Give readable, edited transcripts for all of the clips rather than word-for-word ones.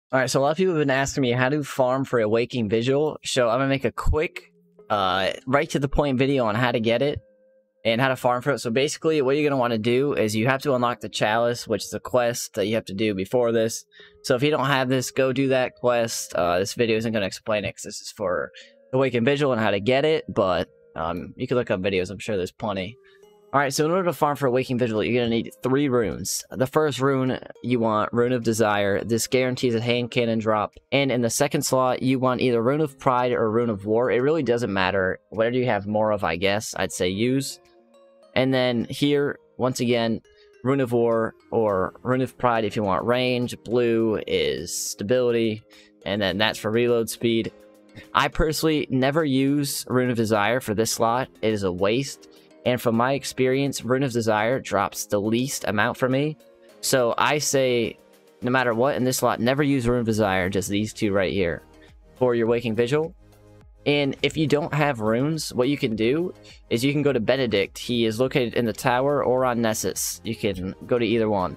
Alright, so a lot of people have been asking me how to farm for Awakening Vigil, so I'm gonna make a quick, right to the point video on how to get it, and how to farm for it. So basically, what you're gonna want to do is you have to unlock the Chalice, which is a quest that you have to do before this. So if you don't have this, go do that quest. This video isn't gonna explain it, because this is for Awakening Vigil and how to get it, but you can look up videos, I'm sure there's plenty. Alright, so in order to farm for Awakening Vigil, you're going to need 3 runes. The first rune, you want Rune of Desire. This guarantees a hand cannon drop. And in the second slot, you want either Rune of Pride or Rune of War. It really doesn't matter. Whatever you have more of, I guess, I'd say use. And then here, once again, Rune of War or Rune of Pride if you want range. Blue is stability, and then that's for reload speed. I personally never use Rune of Desire for this slot. It is a waste. And from my experience, Rune of Desire drops the least amount for me. So I say, no matter what in this slot, never use Rune of Desire, just these 2 right here for your Awakening Vigil. And if you don't have runes, what you can do is you can go to Benedict. He is located in the tower or on Nessus. You can go to either one.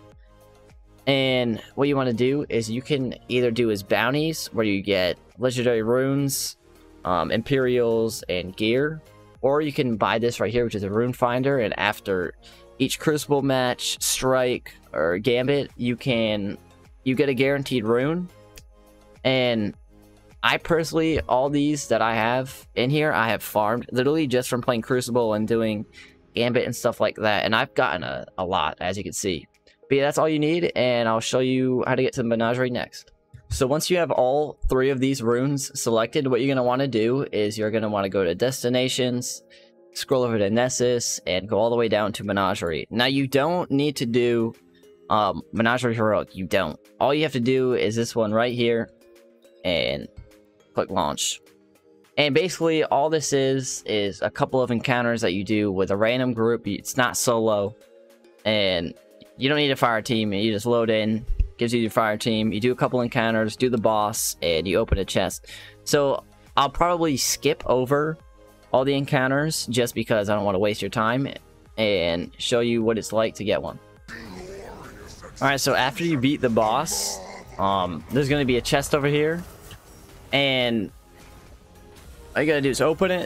And what you want to do is you can either do his bounties, where you get legendary runes, Imperials, and gear. Or you can buy this right here, which is a rune finder, and after each Crucible match, strike, or gambit, you get a guaranteed rune. And I personally, all these that I have in here, I have farmed literally just from playing Crucible and doing gambit and stuff like that, and I've gotten a lot, as you can see. But yeah, that's all you need, and I'll show you how to get to the Menagerie next. So once you have all 3 of these runes selected, what you're going to want to do is you're going to want to go to Destinations, scroll over to Nessus, and go all the way down to Menagerie. Now, you don't need to do Menagerie Heroic. You don't. All you have to do is this one right here, and click Launch. And basically, all this is a couple of encounters that you do with a random group. It's not solo, and you don't need a fire team. You just load in. Gives you your fire team, you do a couple encounters, do the boss, and you open a chest. So I'll probably skip over all the encounters just because I don't want to waste your time, and show you what it's like to get one. Alright, so after you beat the boss, there's going to be a chest over here, and all you gotta do is open it,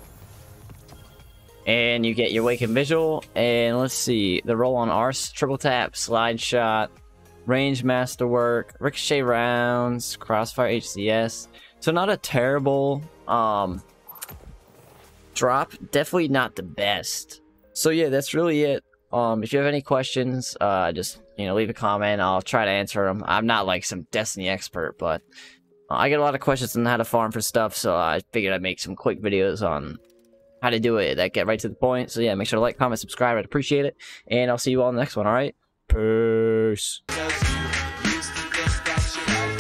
and you get your Awakened Vigil. And let's see, the roll on Arse, triple tap, slide shot, range masterwork, ricochet rounds, crossfire HCS. So not a terrible drop, definitely not the best. So yeah, that's really it. If you have any questions, just leave a comment. I'll try to answer them. I'm not like some Destiny expert, but I get a lot of questions on how to farm for stuff, so I figured I'd make some quick videos on how to do it that get right to the point. So yeah, make sure to like, comment, subscribe. I'd appreciate it, and I'll see you all in the next one. All right, peace.